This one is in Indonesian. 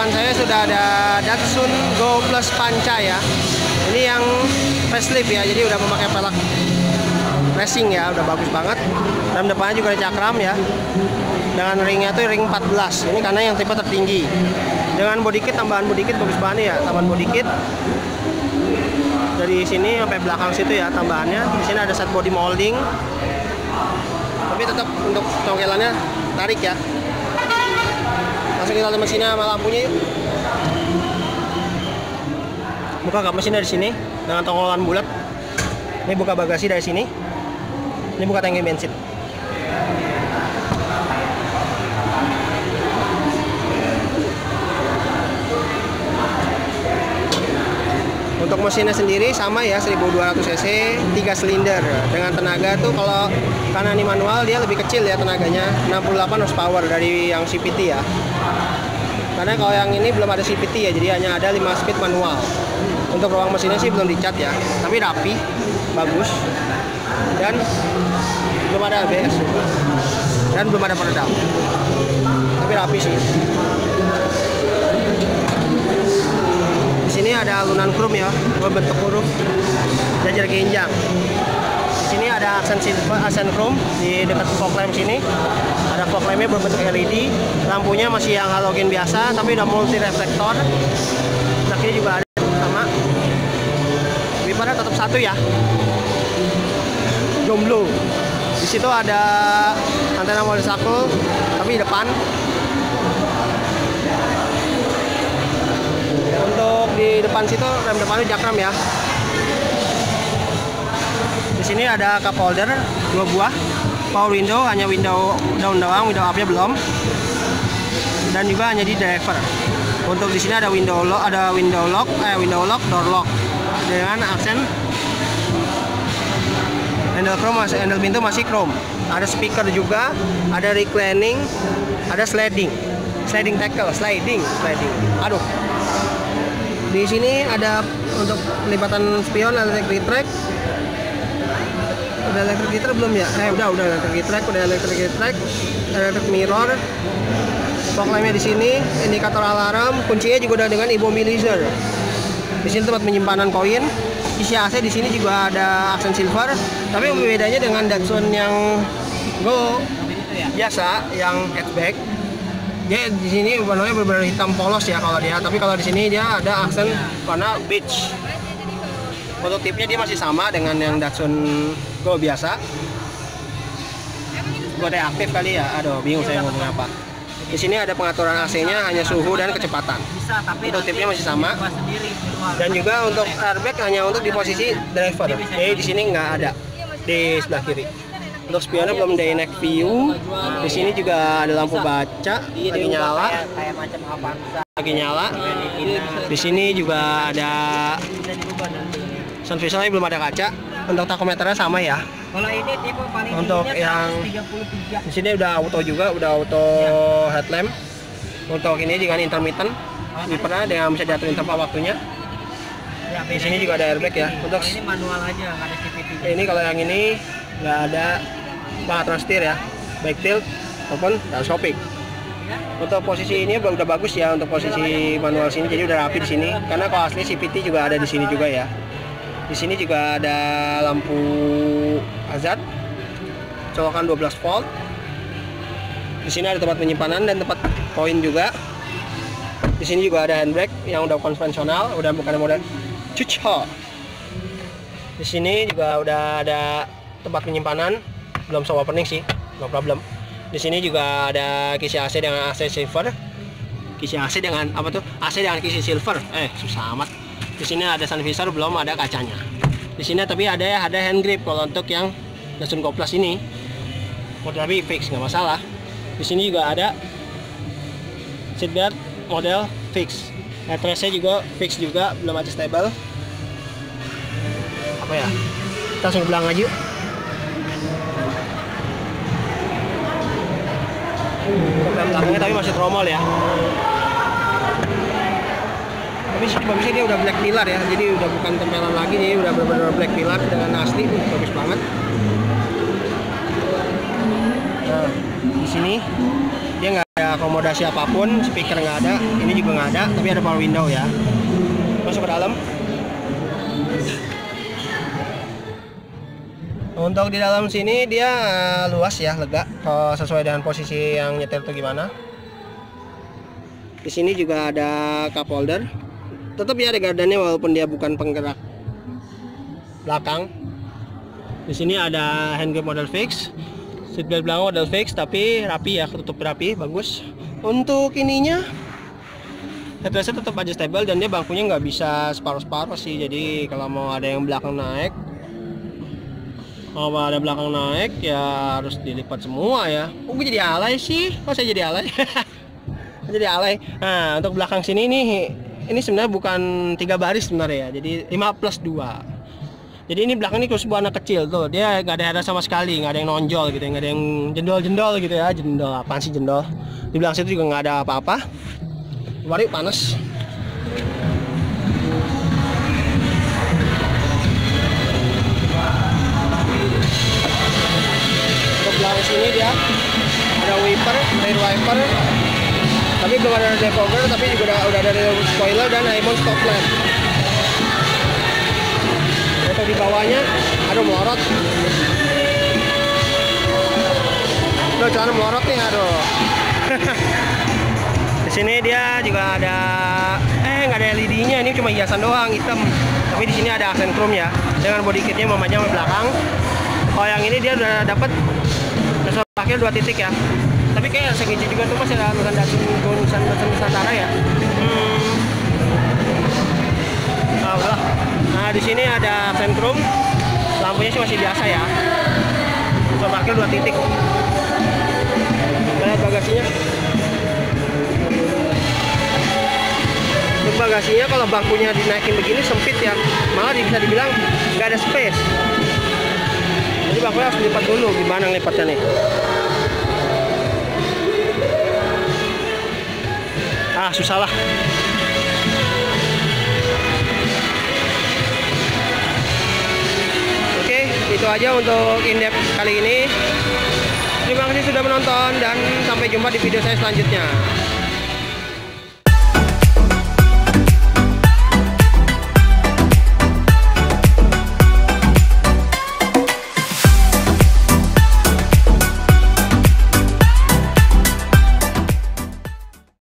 depan saya sudah ada Datsun Go Plus Panca ya. Ini yang facelift ya, jadi udah memakai pelek racing ya, udah bagus banget. Rem depannya juga ada cakram ya. Dengan ringnya tuh ring 14. Ini karena yang tipe tertinggi. Dengan body kit, tambahan body kit bagus banget ya, tambahan body kit. Dari sini sampai belakang situ ya tambahannya. Di sini ada set body molding. Tapi tetap untuk congkelannya tarik ya. Langsung kita lihat mesinnya sama lampunya yuk. Buka kap mesinnya di sini dengan tongkolan bulat. Ini buka bagasi dari sini. Ini buka tangki bensin. Untuk mesinnya sendiri sama ya, 1200 cc, 3 silinder. Dengan tenaga tuh kalau karena ini manual dia lebih kecil ya tenaganya, 68 horsepower dari yang CVT ya. Karena kalau yang ini belum ada CVT ya, jadi hanya ada 5 speed manual. Untuk ruang mesinnya sih belum dicat ya, tapi rapi, bagus. Dan belum ada ABS juga. Dan belum ada peredam. Tapi rapi sih. Di sini ada alunan chrome ya, berbentuk huruf jajar genjang. Di sini ada aksen chrome di dekat fog lamp sini. Ada fog lampnya berbentuk LED. Lampunya masih yang halogen biasa, tapi udah multi reflektor. Nah, ini juga ada sama. Wipernya tetap satu ya. Jomblo. Di situ ada antena motorcycle, tapi di depan. Untuk di depan situ rem depannya cakram ya. Di sini ada cup holder 2 buah. Power window hanya window down doang, window up-nya belum. Dan juga hanya di driver. Untuk di sini ada window lock, door lock dengan aksen handle chrome, handle pintu masih chrome. Ada speaker juga, ada reclining, ada sliding tackle, sliding. Aduh. Di sini ada untuk pelipatan spion electric track. Udah electric track belum ya? Udah electric track, electric mirror. Fog lampnya di sini, indikator alarm, kuncinya juga udah dengan immobilizer. Di sini tempat penyimpanan koin. Isi AC di sini juga ada aksen silver. Tapi bedanya dengan Datsun yang Go biasa, yang hatchback. Dia di sini warnanya benar-benar hitam polos ya kalau dia, tapi kalau di sini dia ada aksen warna beige. Untuk tipnya dia masih sama dengan yang Datsun Go biasa. Gua reaktif kali ya, aduh bingung saya ngomong apa. Di sini ada pengaturan AC-nya hanya suhu dan kecepatan. Untuk tipnya masih sama. Dan juga untuk airbag hanya untuk di posisi driver. Jadi di sini nggak ada di sebelah kiri. Untuk spionnya belum day night view. Di sini juga ada lampu baca lagi nyala. Di sini juga ada sun visornya, belum ada kaca. Untuk tachometernya sama ya. Kalau ini tipe paling untuk yang 33. Di sini udah auto juga, udah auto headlamp. Untuk ini dengan intermittent, wipernya dengan bisa diaturin tempat waktunya. Di sini juga ada airbag ya. Untuk ini manual aja, nggak ada CVT. Ini kalau yang ini nggak ada pengaturan setir ya, baik tilt maupun teleskopik. Untuk posisi ini udah bagus ya untuk posisi manual sini, jadi udah rapi di sini. Karena kalau asli CVT juga ada di sini juga ya. Di sini juga ada lampu hazard, colokan 12 volt. Di sini ada tempat penyimpanan dan tempat koin juga. Di sini juga ada handbrake yang udah konvensional, udah bukan model cucok. Di sini juga udah ada tempat penyimpanan, belum soft opening sih, no problem. Di sini juga ada kisi AC dengan AC silver. Kisi AC dengan apa tuh? AC dengan kisi silver. Susah amat. Di sini ada sun visor, belum ada kacanya. Di sini tapi ada hand grip kalau untuk yang Datsun Go Plus ini. Model tapi fix nggak masalah. Di sini juga ada seatbelt model fix. Headrestnya juga fix juga, belum adjustable. Apa ya? Kita langsung bilang aja. Rem belakangnya tapi masih tromol ya. Tapi sih bagusnya dia udah black pilar ya, jadi udah bukan tempelan lagi, jadi udah benar-benar black pilar dengan asli, bagus banget. Nah, di sini dia nggak ada ada akomodasi apapun, speaker nggak ada, ini juga nggak ada, tapi ada power window ya. Masuk ke dalam. Untuk di dalam sini dia luas ya, lega, kalau sesuai dengan posisi yang nyetir tuh gimana. Di sini juga ada cup holder, tetap ya ada gardannya walaupun dia bukan penggerak belakang. Di sini ada handgrip model fix, seatbelt belakang model fix, tapi rapi ya, ketutup rapi, bagus. Untuk ininya headrestnya tetap adjustable dan dia bangkunya nggak bisa separuh-separuh sih, jadi kalau mau ada yang belakang naik, kalau ada belakang naik ya harus dilipat semua ya. Oh, gue jadi alay sih, kok saya jadi alay? Jadi alay. Nah, untuk belakang sini nih, ini sebenarnya bukan 3 baris sebenarnya ya, jadi 5+2. Jadi ini belakang ini khusus buat anak kecil tuh, dia nggak ada headrest sama sekali, nggak ada yang nonjol gitu, nggak ada yang jendol-jendol gitu ya. Jendol apaan sih jendol? Di belakang situ juga nggak ada apa-apa. Mari panas. Untuk belakang sini dia ada wiper, rear wiper, tapi belum ada defogger, tapi juga udah ada spoiler dan Haimon stop lamp. Untuk di bawahnya ada melorot. Tuh celana melorot nih, aduh. Di sini dia juga ada nggak ada LED-nya, ini cuma hiasan doang hitam. Tapi di sini ada aksen chrome ya, dengan body kitnya memanjang ke belakang. Kalau yang ini dia udah dapat sensor parkir 2 titik ya. Tapi kayak segini juga tuh masih ada tulisan Nusantara ya. Nah, di sini ada aksen chrome, lampunya sih masih biasa ya. Sensor parkir 2 titik. Lihat bagasinya. Untuk bagasinya kalau bangkunya dinaikin begini sempit ya, malah bisa dibilang nggak ada space. Jadi bangkunya harus dilipat dulu. Gimana ngelipatnya nih? Susah lah. Oke, itu aja untuk in-depth kali ini. Terima kasih sudah menonton dan sampai jumpa di video saya selanjutnya.